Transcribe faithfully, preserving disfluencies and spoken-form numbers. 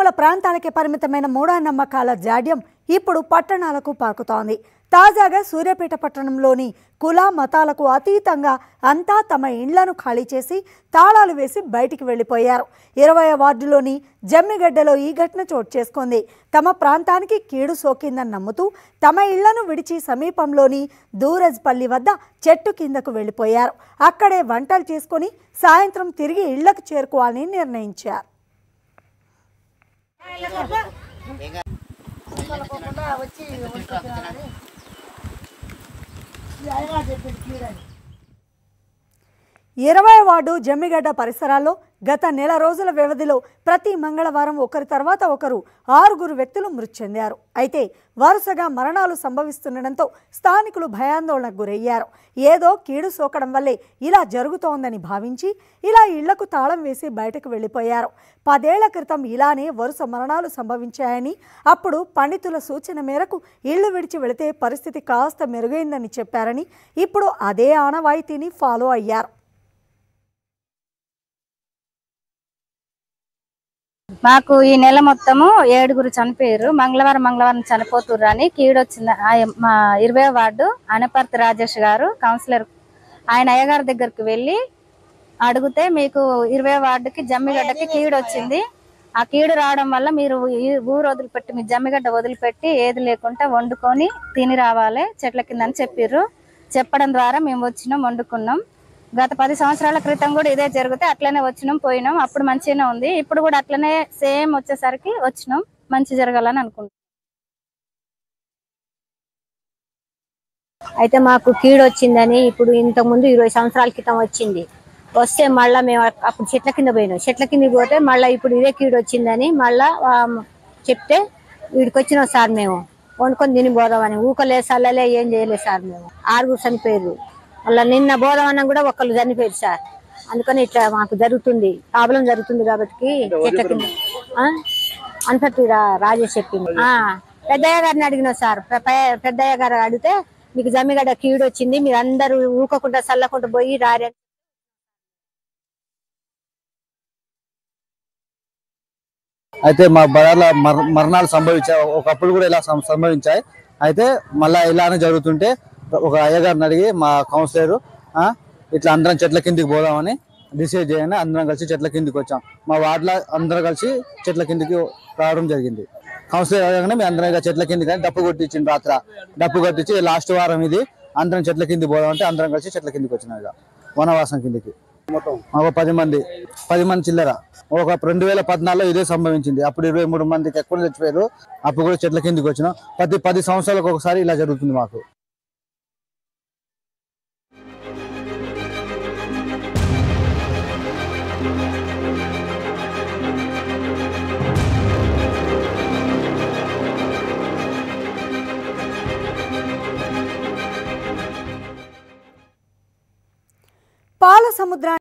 మారుమూల ప్రాంతాలకే పరిమితమైన మూఢనమ్మకాల జాడ్యం ఇప్పుడు పట్టణాలకు పాకుతోంది. తాజాగా సూర్యాపేట పట్టణంలోని కుల మతాలకు అతీతంగా అంతా తమ ఇళ్లను ఖాళీ చేసి తాళాలు వేసి బయటికి వెళ్లిపోయారు. ఇరవై వార్డులోని జమ్మిగడ్డలో ఈ ఘటన చోటు చేసుకుంది. తమ ప్రాంతానికి కీడు సోకిందని నమ్ముతూ తమ ఇళ్లను విడిచి సమీపంలోని దూరజ్పల్లి వద్ద చెట్టు కిందకు వెళ్లిపోయారు. అక్కడే వంటలు చేసుకుని సాయంత్రం తిరిగి ఇళ్లకు చేరుకోవాలని నిర్ణయించారు. ఇరవై వార్డు జమ్మిగడ్డ పరిసరాల్లో గత నెల రోజుల వ్యవధిలో ప్రతి మంగళవారం ఒకరి తర్వాత ఒకరు ఆరుగురు వ్యక్తులు మృతి చెందారు. అయితే వరుసగా మరణాలు సంభవిస్తుండటంతో స్థానికులు భయాందోళనకు గురయ్యారు. ఏదో కీడు సోకడం వల్లే ఇలా జరుగుతోందని భావించి ఇలా ఇళ్లకు తాళం వేసి బయటకు వెళ్లిపోయారు. పదేళ్ల క్రితం ఇలానే వరుస మరణాలు సంభవించాయని, అప్పుడు పండితుల సూచన మేరకు ఇళ్లు విడిచి వెళితే పరిస్థితి కాస్త మెరుగైందని చెప్పారని, ఇప్పుడు అదే ఆనవాయితీని ఫాలో అయ్యారు. మాకు ఈ నెల మొత్తము ఏడుగురు చనిపోయారు. మంగళవారం మంగళవారం చనిపోతుర్రు అని కీడొచ్చింది. మా ఇరవై వార్డు అనపర్తి రాజేష్ గారు కౌన్సిలర్, ఆయన అయ్యగారి దగ్గరికి వెళ్ళి అడిగితే మీకు ఇరవై వార్డుకి జమ్మిగడ్డకి కీడు వచ్చింది, ఆ కీడు రావడం వల్ల మీరు ఊరు వదిలిపెట్టి మీ జమ్మిగడ్డ వదిలిపెట్టి ఏది లేకుండా వండుకొని తిని రావాలి చెట్ల కింద అని చెప్పిర్రు. చెప్పడం ద్వారా మేము వచ్చినాం, వండుకున్నాం. గత పది సంవత్సరాల క్రితం కూడా ఇదే జరిగితే అట్లనే వచ్చినాం, పోయినాం. అప్పుడు మంచిగానే ఉంది. ఇప్పుడు కూడా అట్లనే సేమ్ వచ్చేసరికి వచ్చినాం. మంచి జరగాలని అనుకుంటున్నాం. అయితే మాకు కీడు వచ్చిందని ఇప్పుడు ఇంతకు ముందు ఇరవై సంవత్సరాల క్రితం వచ్చింది. వస్తే మళ్ళీ మేము అప్పుడు చెట్ల కింద పోయినాం. చెట్ల కిందకి పోతే మళ్ళీ ఇప్పుడు ఇదే కీడు వచ్చిందని మళ్ళా చెప్తే వీడికి వచ్చినాం సార్. మేము వండుకొని తిని పోదామని ఊకలే సల్లలే ఏం చేయలేదు సార్. మేము ఆరుగురు చనిపోయారు. మళ్ళీ నిన్న బోధమన్నం కూడా ఒకళ్ళు చనిపోయారు సార్. అందుకని ఇట్లా మాకు జరుగుతుంది, ప్రాబ్లం జరుగుతుంది కాబట్టి చెట్ల కింద అనుపతి రాజేష్ చెప్పింది. పెద్దయ్య గారిని అడిగినా సార్. పెద్దయ్య గారు అడిగితే మీకు జమ్మిగడ్డ కీడు వచ్చింది, మీరు అందరూ ఊకకుండా చల్లకుండా పోయి రారే. అయితే మా బడాల మరణాలు సంభవించాయి, ఒకప్పుడు కూడా ఇలా సంభవించాయి. అయితే మళ్ళీ ఇలానే జరుగుతుంటే ఒక అయ్యగారిని అడిగి మా కౌన్సిలర్ ఇట్లా అందరం చెట్ల కిందికి పోదామని డిసైడ్ చేయని అందరం కలిసి చెట్ల కిందికి వచ్చాం. మా వార్డులో అందరం కలిసి చెట్ల కిందికి రావడం జరిగింది. కౌన్సిలర్ అడగగానే మేము అందరం ఇక చెట్ల కిందికి అని డప్పు కొట్టించింది. రాత్ర డప్పు కొట్టించి లాస్ట్ వారం ఇది అందరం చెట్ల కిందికి పోదామంటే అందరం కలిసి చెట్ల కిందికి వచ్చినాం. ఇక వనవాసం కిందికి ఒక పది మంది పది మంది చిల్లర. ఒక రెండు వేల పద్నాలుగులో ఇదే సంభవించింది. అప్పుడు ఇరవై మూడు మందికి ఎక్కువ చచ్చిపోయారు. అప్పుడు కూడా చెట్ల కిందికి వచ్చినాం. ప్రతి పది సంవత్సరాలకు ఒకసారి ఇలా జరుగుతుంది మాకు. పాల సముద్ర